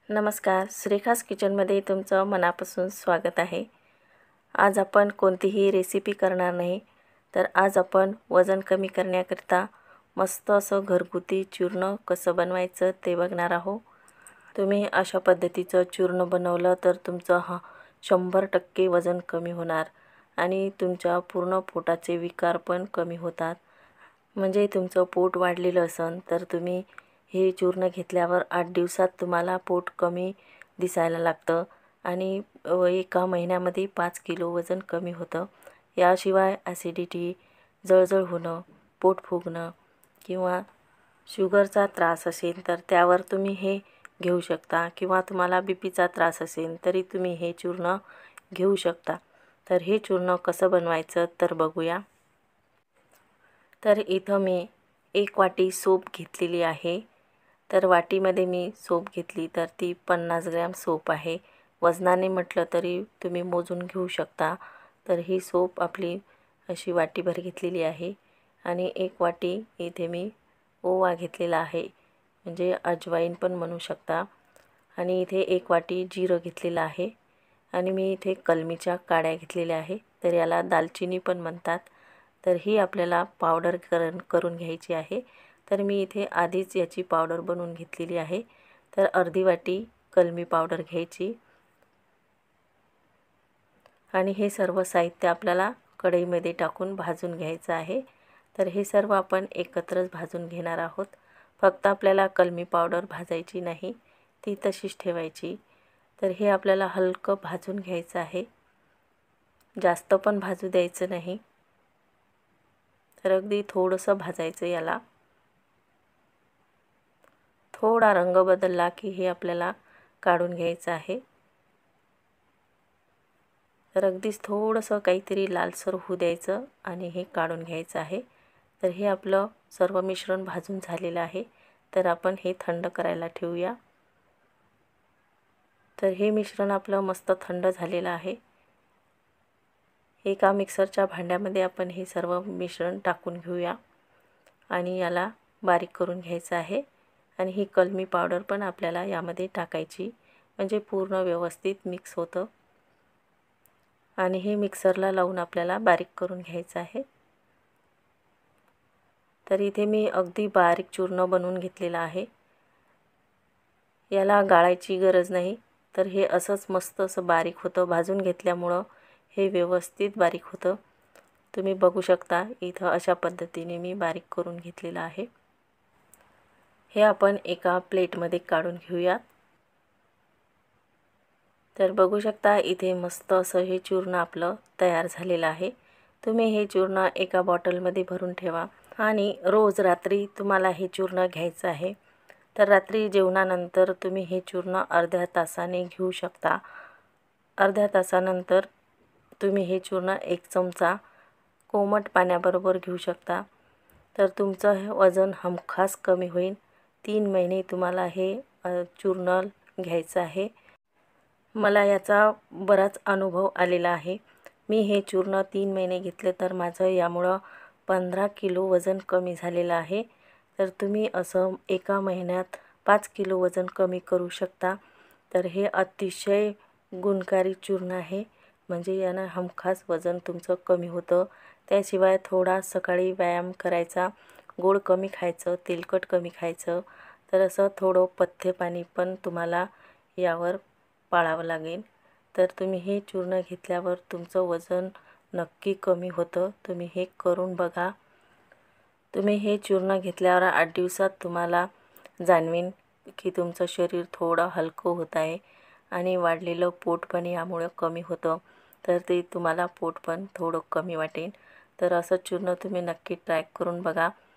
नमस्कार, श्रीखास किचनमध्ये तुमचं मनापासून स्वागत आहे। आज आपण कोणतीही रेसिपी करणार नाही, तर आज आपण वजन कमी करण्याकरिता मस्त असं घरगुती चूर्ण कसं बनवायचं ते बघणार आहोत। तुम्ही अशा पद्धतीचं चूर्ण बनवलं तर तुमचं 100% वजन कमी होणार आणि तुमच्या पूर्ण पोटाचे विकार पण कमी होतात। म्हणजे तुमचं पोट वाढलेलं असेल तर तुम्ही हे चूर्ण घेतल्यावर 8 दिवसात तुम्हाला पोट कमी दिसायला लागतं आणि एका महिन्यामध्ये 5 किलो वजन कमी होतं। याशिवाय ॲसिडिटी, जळजळ होणं, पोट फुगणं किंवा शुगरचा त्रास असेल तर त्यावर तुम्ही हे घेऊ शकता किंवा तुम्हाला बीपीचा त्रास असेल तरी तुम्ही हे चूर्ण घेऊ शकता। तर हे चूर्ण कसं बनवायचं तर बघूया। तर इथं मी 1 वाटी सोप घेतलेली आहे। तर वाटीमध्ये मी सोप घेतली तर ती 50 ग्रॅम सोप आहे। वजनाने म्हटलं तरी तुम्ही मोजून घेऊ शकता। तर ही सोप आपली अशी वाटीभर घेतलेली आहे आणि 1 वाटी इथे मी ओवा घेतलेला आहे, म्हणजे अजवाईन पण म्हणू शकता। आणि इथे 1 वाटी जिरं घेतलेलं आहे आणि मी इथे कलमीच्या काड्या घेतलेल्या आहे, तर याला दालचिनी पण म्हणतात। तर ही आपल्याला पावडर करून घ्यायची आहे। तर मी इथे आधीच याची पावडर बनवून घेतलेली आहे। तर अर्धी वाटी कलमी पावडर घ्यायची आणि हे सर्व साहित्य आपल्याला कढईमध्ये टाकून भाजून घ्यायचं आहे। तर हे सर्व आपण एकत्रच भाजून घेणार आहोत। फक्त आपल्याला कलमी पावडर भाजायची नाही, ती तशीच ठेवायची। तर हे आपल्याला हलकं भाजून घ्यायचं आहे, जास्त पण भाजू द्यायचं नाही। तर अगदी थोडंसं भाजायचं याला। थोडा रंग बदलला की हे आपल्याला काढून घ्यायचं आहे। तर अगदीच थोडंसं काहीतरी लालसर होऊ द्यायचं आणि हे काढून घ्यायचं आहे। तर हे आपलं सर्व मिश्रण भाजून झालेलं आहे। तर आपण हे थंड करायला ठेवूया। तर हे मिश्रण आपलं मस्त थंड झालेलं आहे। एका मिक्सरच्या भांड्यामध्ये आपण हे सर्व मिश्रण टाकून घेऊया आणि याला बारीक करून घ्यायचं आहे। आणि ही कलमी पावडर पण आपल्याला यामध्ये टाकायची, म्हणजे पूर्ण व्यवस्थित मिक्स होतं आणि हे मिक्सरला लावून आपल्याला बारीक करून घ्यायचं आहे। तर इथे मी अगदी बारीक चूर्ण बनवून घेतलेलं आहे। याला गाळायची गरज नाही, तर हे असंच मस्त असं बारीक होतं। भाजून घेतल्यामुळं हे व्यवस्थित बारीक होतं। तुम्ही बघू शकता इथं अशा पद्धतीने मी बारीक करून घेतलेलं आहे। हे आपण एका प्लेटमध्ये काढून घेऊया। तर बघू शकता इथे मस्त असं हे चूर्ण आपलं तयार झालेलं आहे। तुम्ही हे चूर्ण एका बॉटलमध्ये भरून ठेवा आणि रोज रात्री तुम्हाला हे चूर्ण घ्यायचं आहे। तर रात्री जेवणानंतर तुम्ही हे चूर्ण अर्ध्या तासाने घेऊ शकता। अर्ध्या तासानंतर तुम्ही हे चूर्ण 1 चमचा कोमट पाण्याबरोबर घेऊ शकता। तर तुमचं हे वजन हमखास कमी होईल। 3 महिने तुम्हाला हे चूर्ण घ्यायचं आहे। मला याचा बराच अनुभव आलेला आहे। मी हे चूर्ण 3 महिने घेतले तर माझं यामुळं 15 किलो वजन कमी झालेलं आहे। तर तुम्ही असं एका महिन्यात 5 किलो वजन कमी करू शकता। तर हे अतिशय गुणकारी चूर्ण आहे, म्हणजे यानं हमखास वजन तुमचं कमी होतं। त्याशिवाय थोडा सकाळी व्यायाम करायचा, गोड कमी खायचं, तेलकट कमी खायचं। तर असं थोडं पथ्य पाणी पण तुम्हाला यावर पाळावं लागेल। तर तुम्ही हे चूर्ण घेतल्यावर तुमचं वजन नक्की कमी होतं। तुम्ही हे करून बघा। तुम्ही हे चूर्ण घेतल्यावर 8 दिवसात तुम्हाला जाणवेल की तुमचं शरीर थोडं हलकं होत आहे आणि वाढलेलं पोट पण यामुळे कमी होतं। तर ते तुम्हाला पोट पण थोडं कमी वाटेल। तर असं चूर्ण तुम्ही नक्की ट्राय करून बघा।